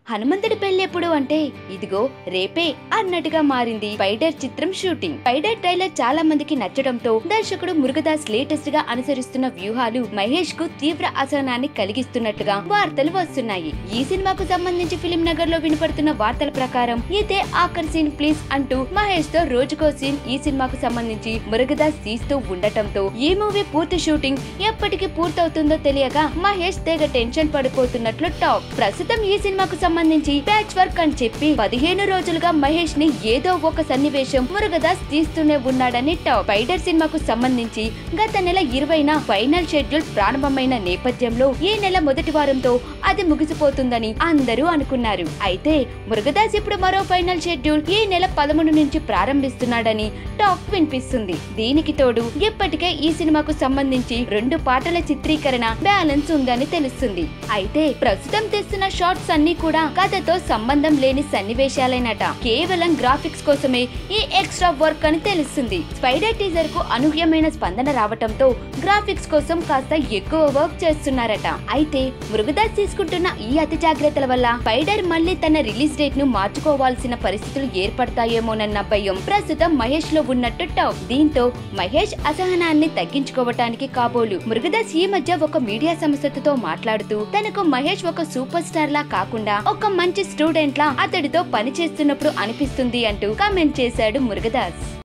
హనుమంతుడి పెళ్ళెప్పుడు అంటే ఇదిగో రేపే అన్నట్టుగా మారింది స్పైడర్ చిత్రం షూటింగ్. స్పైడర్ ట్రైలర్ చాలా మందికి నచ్చడంతో దర్శకుడు మురుగదాస్ లేటెస్ట్ గా అనుసరిస్తున్న వ్యూహాలు మహేష్ కు తీవ్ర అసహనాన్ని కలిగిస్తున్నట్టుగా వార్తలు వస్తున్నాయి. ఈ సినిమాకు సంబంధించి ఫిలిం నగర్ లో వినపడుతున్న వార్తల ప్రకారం ఇదే ఆఖరి సీన్ ప్లీజ్ అంటూ మహేష్ తో రోజుకో సీన్ ఈ సినిమాకు సంబంధించి మురుగదాస్ తీస్తూ ఉండటంతో ఈ మూవీ పూర్తి షూటింగ్ ఎప్పటికి పూర్తవుతుందో తెలియక మహేష్ తెగ టెన్షన్ పడిపోతున్నట్లు టాక్. ప్రస్తుతం ఈ సినిమాకు సంబంధించి ప్యాచ్ వర్క్ అని చెప్పి 15 రోజులుగా మహేష్ ని ఏదో ఒక సన్నివేశం మురుగదాస్ తీస్తూనే ఉన్నాడని టాక్. స్పైడర్ సినిమాకు సంబంధించి గత నెల 20న ఫైనల్ షెడ్యూల్ ప్రారంభమైన నేపథ్యంలో ఈ నెల మొదటి వారంతో అది ముగిసిపోతుందని అందరూ అనుకున్నారు. అయితే మురుగదాస్ ఇప్పుడు మరో ఫైనల్ షెడ్యూల్ ఈ నెల 13 నుంచి ప్రారంభిస్తున్నాడని టాక్ వినిపిస్తుంది. దీనికి తోడు ఇప్పటికే ఈ సినిమాకు సంబంధించి 2 పాటల చిత్రీకరణ బ్యాలెన్స్ ఉందని తెలుస్తుంది. అయితే ప్రస్తుతం తెస్తున్న షార్ట్స్ అన్ని కూడా కథతో సంబంధం లేని సన్నివేశాలైనట. కేవలం గ్రాఫిక్స్ కోసమే ఈ ఎక్స్ట్రా వర్క్ అని తెలుస్తుంది. స్పైడర్ టీజర్ కు అనూహ్యమైన స్పందన రావటంతో గ్రాఫిక్స్ కోసం కాస్త ఎక్కువ వర్క్ చేస్తున్నారట. అయితే మురుగదాస్ తీసుకుంటున్న ఈ అతి జాగ్రత్తల వల్ల స్పైడర్ మళ్ళీ తన రిలీజ్ డేట్ ను మార్చుకోవాల్సిన పరిస్థితులు ఏర్పడతాయేమోనన్న భయం ప్రస్తుతం మహేష్ లో ఉన్నట్టు టాక్. దీంతో మహేష్ అసహనాన్ని తగ్గించుకోవటానికి కాబోలు మురుగదాస్ ఈ మధ్య ఒక మీడియా సంస్థతో మాట్లాడుతూ తనకు మహేష్ ఒక సూపర్ స్టార్ లా కాకుండా ఒక మంచి స్టూడెంట్ లా అతడితో పని చేస్తున్నప్పుడు అనిపిస్తుంది అంటూ కామెంట్ చేశాడు మురుగదాస్.